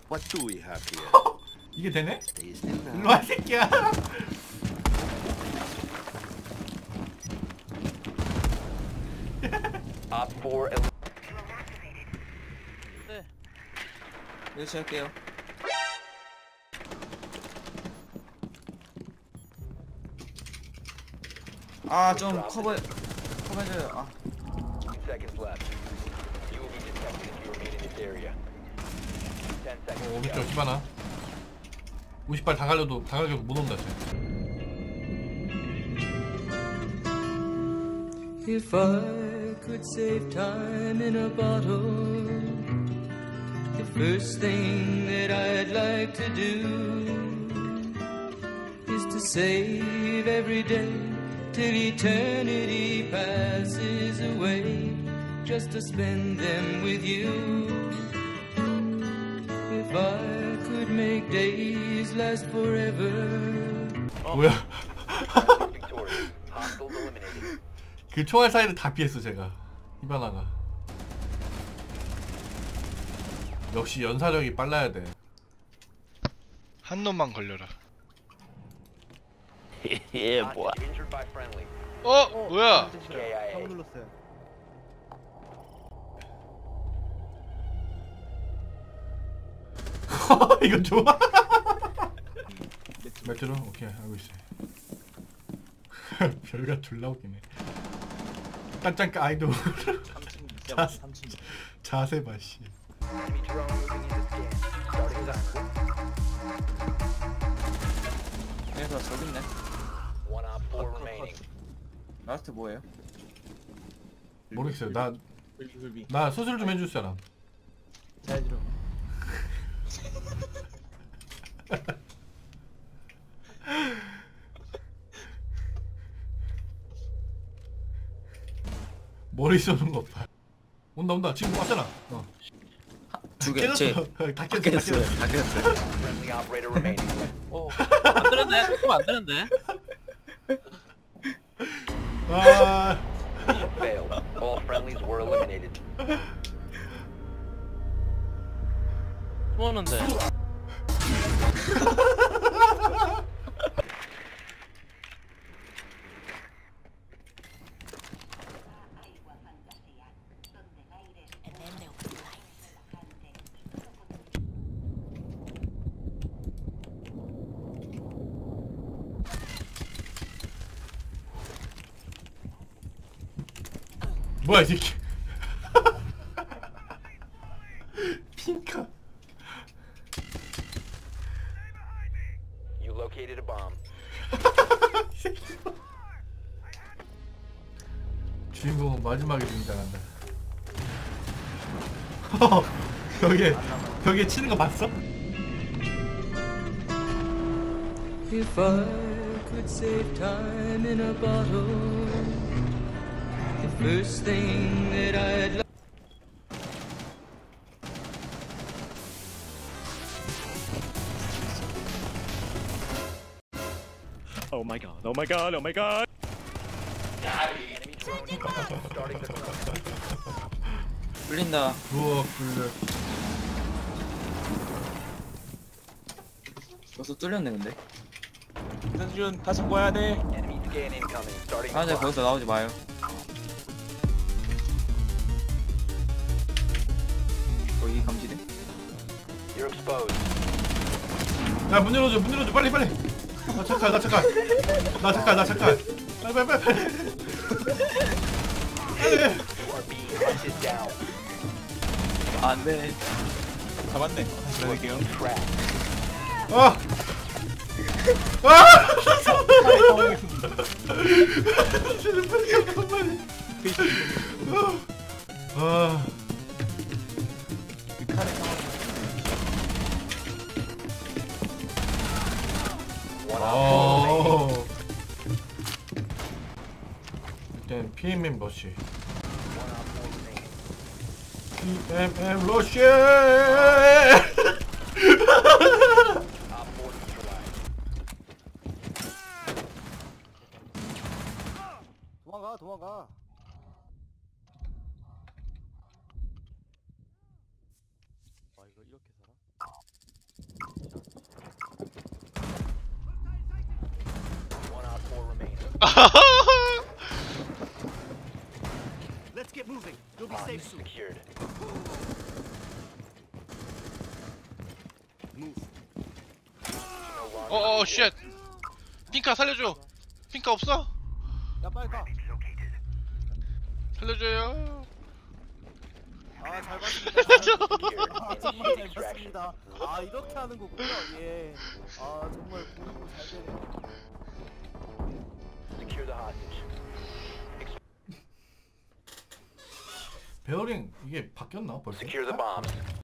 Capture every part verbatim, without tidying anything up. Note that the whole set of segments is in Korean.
What do we have here? 이게 되네? Taste it now. 일로와 이 새끼야. Op four. 네. 여기서 할게요. 아, 좀 커버 커버해줘요. 아. Seconds left. You will be detected if you remain in this area. Ten 어, seconds. 오른쪽 히바나. 오십 발 다 갈려도 다 갈려도 못 온다 쟤. If I could save time in a bottle, the first thing that I'd like to do is to save every day till eternity passes away, just to spend them with you. If I could make days last forever. 뭐야? Victorious. Hostiles eliminated. 그 총알 사이를 다 피했어 제가. 히바나가. 역시 연사력이 빨라야 돼. 한 놈만 걸려라. Yeah, boy. Injured by friendly. 어? 뭐야? K I A. 눌렀어요. 이거 좋아? 매트로? 오케이 알고 있어. 별가 졸라 웃기네. 딴짱까 아이돌. 자세, 자세 봐 씨. Enemy drone moving into scan. Starting zone. 그래서 저기 있네. One op four remaining. 라스트 뭐예요? 모르겠어요. 나, 굴비. 나 수술 좀 해줄 사람. 잘 들어. 머리 쏘는 거 봐. 온다 온다. 지금 왔잖아. 어. 두 개. 제. 깨졌어. 다 다 깼어. 깼어요. 다 깼어요. Friendly operator remaining. 어. 안 되는데. 조금 안 되는데. 아. Mission failed. All friendlies were eliminated. 숨었는데. 뭐야 이 새끼. 핑카. You located a bomb. 주인공은 마지막에 등장한다. 벽에 벽에 치는 거 봤어? If I could save time in a bottle, the first thing that I'd like. Oh my god, oh my god, oh my god! Enemy drone inbound. Starting the zone. 뚫린다. 부엌 불려. 벌써 뚫렸네 근데. 이선준 다시 모아야 돼. Enemy scan incoming. Starting 아, the 네 clock. 거기서 나오지 마요. 거기 감지돼? You're exposed. 야 문 열어줘 문 열어줘 빨리 빨리. 나 잠깐 나 잠깐 나 잠깐 나 잠깐. 빨리 빨리 빨리. 빨리. You are being hunted down. 안 돼. 잡았네. 다시 나갈게요. Trap. 아. 아. 아. One op four remaining. 어. 일단 피엠엠 러쉬. One op four remaining. 피엠엠 러쉬. Op four neutralized. 도망가 도망가. 와 이거 이렇게 살아? Let's get moving. You'll be Hostage safe soon. secured. Move. No longer 어어 secure. 쉣. 핑카 살려줘. 핑카 없어? 야 빨리 가. 살려줘요. 아 잘 봤습니다. Secured. 아 Initiate 정말 잘 extraction. 봤습니다. 아 이렇게 하는 거군요. 예. 아 정말 공부 잘 되네요. Secure the hostage. 베어링 이게 바뀌었나 벌써? Secure the bombs.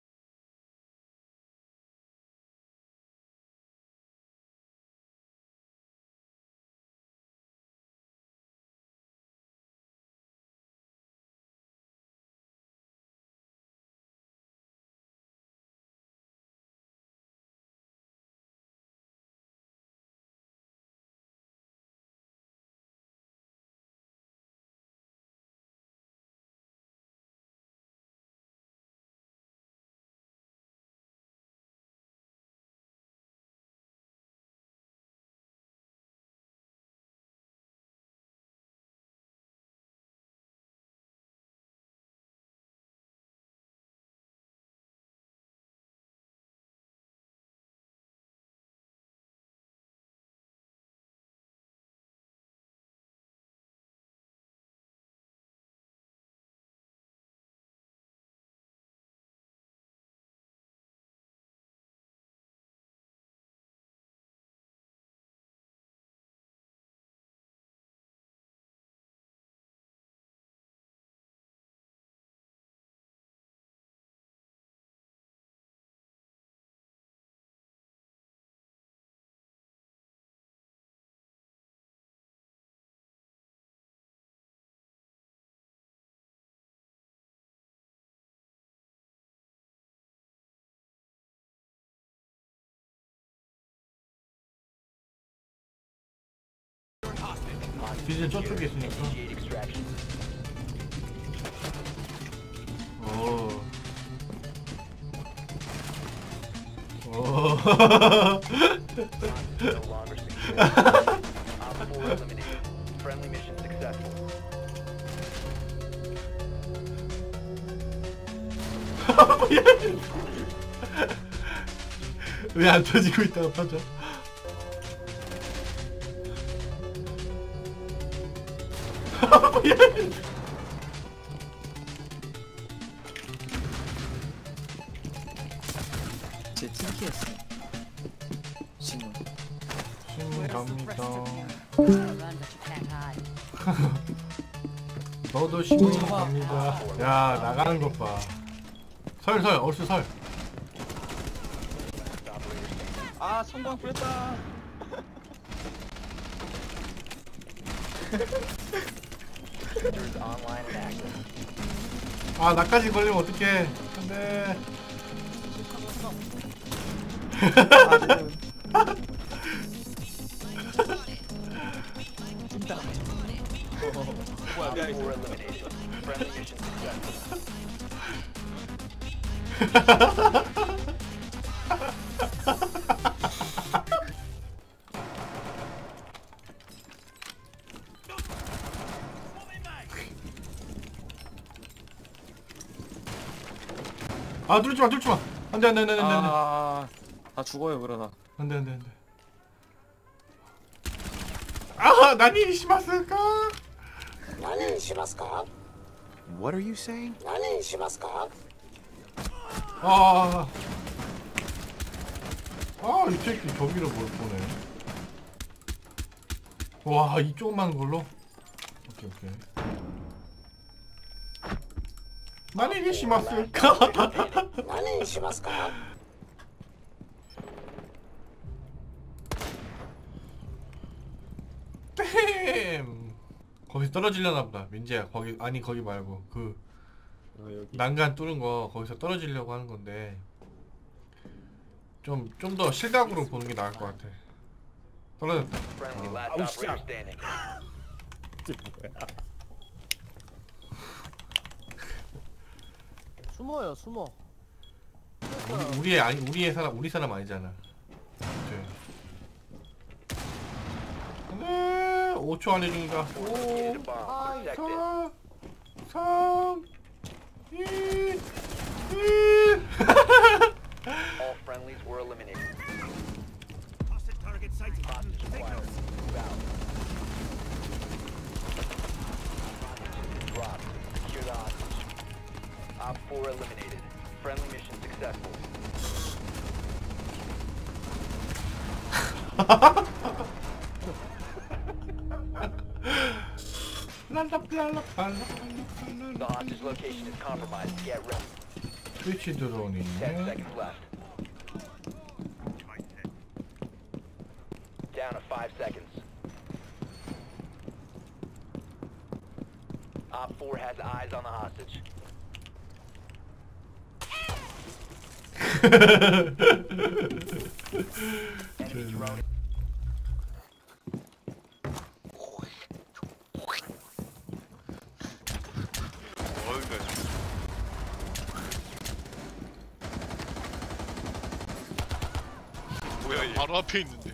디젤 저쪽에 있으니까. Initiate extraction. 오. 오. No longer secure. Op four eliminated. Friendly mission successful. 왜 안 터지고 있다가 터져? 제 팀키였어. 신문. 신문 갑니다. Run, but you can't hide. 너도 신문 갑니다. 야 나가는 것 봐. 설설 얼쑤 설. 아 성광 뿌렸다. Users online and active. 아 나까지 걸리면 어떡해. 안돼. 뭐야 Op 미안해. four eliminated. Friendly mission successful. 아 누르지 마 누르지 마. 안돼 안돼 안돼 안돼 안돼 아, 다 죽어요 그러다. 안돼 안돼 안돼. 아 나니 시마스까? What are you saying? 아. 아, 이 새끼 저기를 뭘 보네. 와, 이 조그만 걸로? 오케이, 오케이. 나니 시마스까? 나는 시마스까? 댐! 거기 떨어지려나 보다. 민재야, 거기, 아니, 거기 말고. 그, 난간 뚫은 거, 거기서 떨어지려고 하는 건데. 좀, 좀 더 실각으로 보는 게 나을 것 같아. 떨어졌다. Friendly 어. last Oh, operator shit. standing. 숨어요 숨어. 우리, 우리의, 아니, 우리의 사람, 우리 사람 아니잖아. 네. 오, 오 초 안에 죽는다. Located a 오, bomb. Protect it. 사, 삼, 이, 일. All friendlies were eliminated. Hostile target sighted. Hostage acquired. Move out. Hostage dropped. Secure the hostage. Op four eliminated. Friendly mission successful. The hostage location is compromised. Get ready. 트위치 드론이 Ten 있네. seconds left. Down to five seconds. Op four has eyes on the hostage. Enemy drone. 뭐야 얘. 바로 앞에 있는데.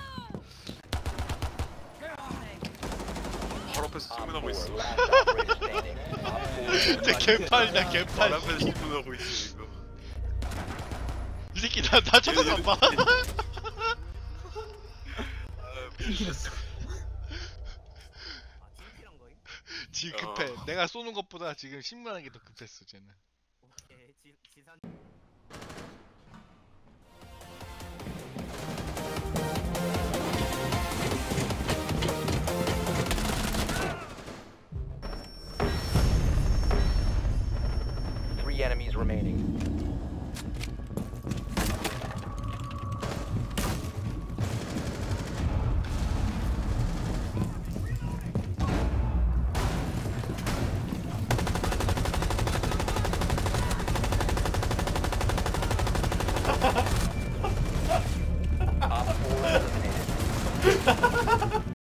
바로 앞에서 Op 신문하고 four, 있어. last operator standing. Op four 진짜 개판이다 바로 개판. 앞에서 신문하고 있어 이거. 이 새끼 나, 나 쳐다도 봐. 지금 급해. 어. 내가 쏘는 것보다 지금 신문하는 게 더 급했어 쟤는. 오케이, 지, 지산. Three enemies remaining.